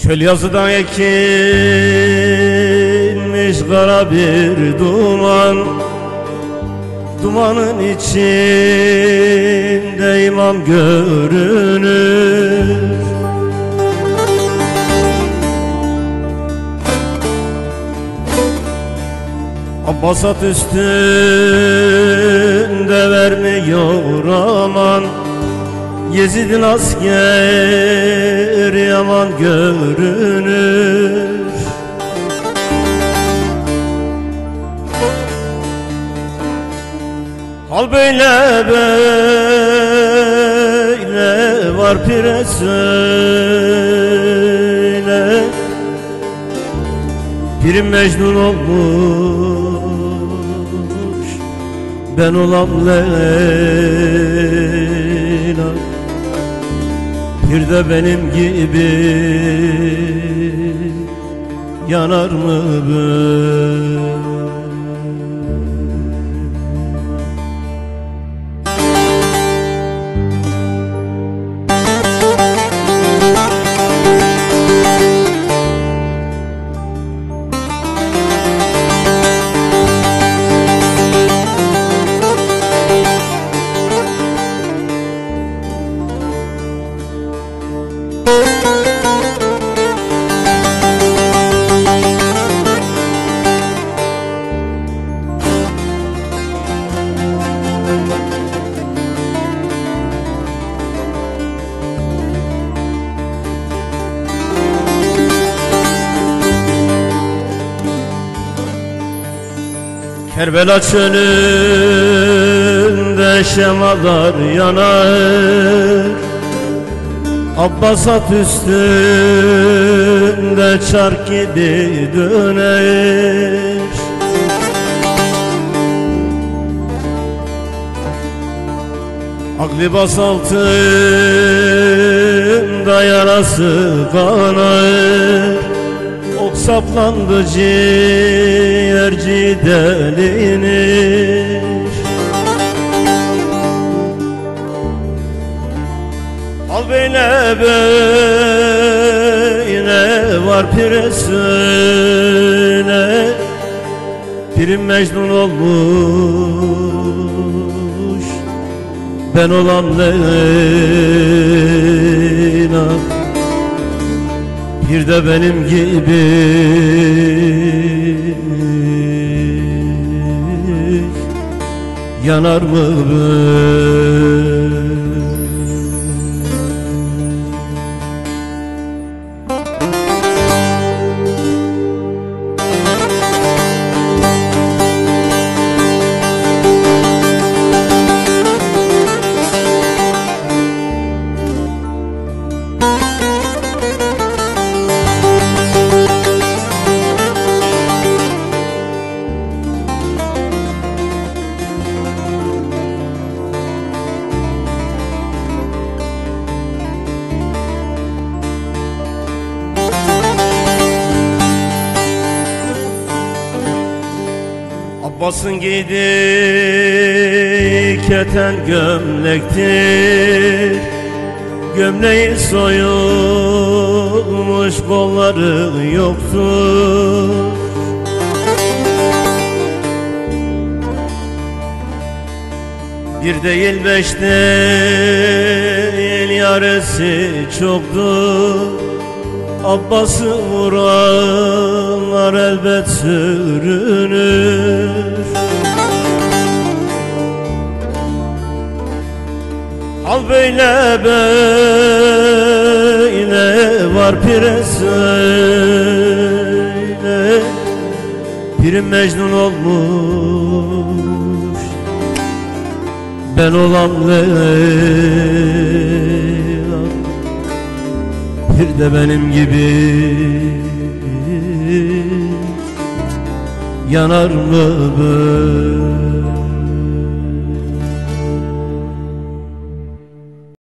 Çöl yazıdan ekilmiş kara bir duman, dumanın içinde imam görünür. Abbasat üstünde vermiyor aman, Yezid'in askeri yaman görünür. Hal böyle böyle var pire söyle, Pirim Mecnun olmuş, ben olam Leyla. Bir de benim gibi yanar mı böyle? Kerbela çölünde şemalar yanar, Abbasat üstünde çark gibi döner. Akli basaltında yarası kanar, ok saplandı ciğerci delinir. Al böyle böyle var pire söyle, Pirim Mecnun olmuş, ben olan Leyla. Bir de benim gibi yanar mı böyle? Abbas'ın giydiği keten gömlektir, gömleği soyulmuş, kolları yoktur. Bir değil beş değil yarısı çoktur, Abbas'ı vuranlar elbet sürünür. Al böyle böyle var pire söyle, Pirim Mecnun olmuş, ben olan Leyla. Bir de benim gibi yanar mı böyle?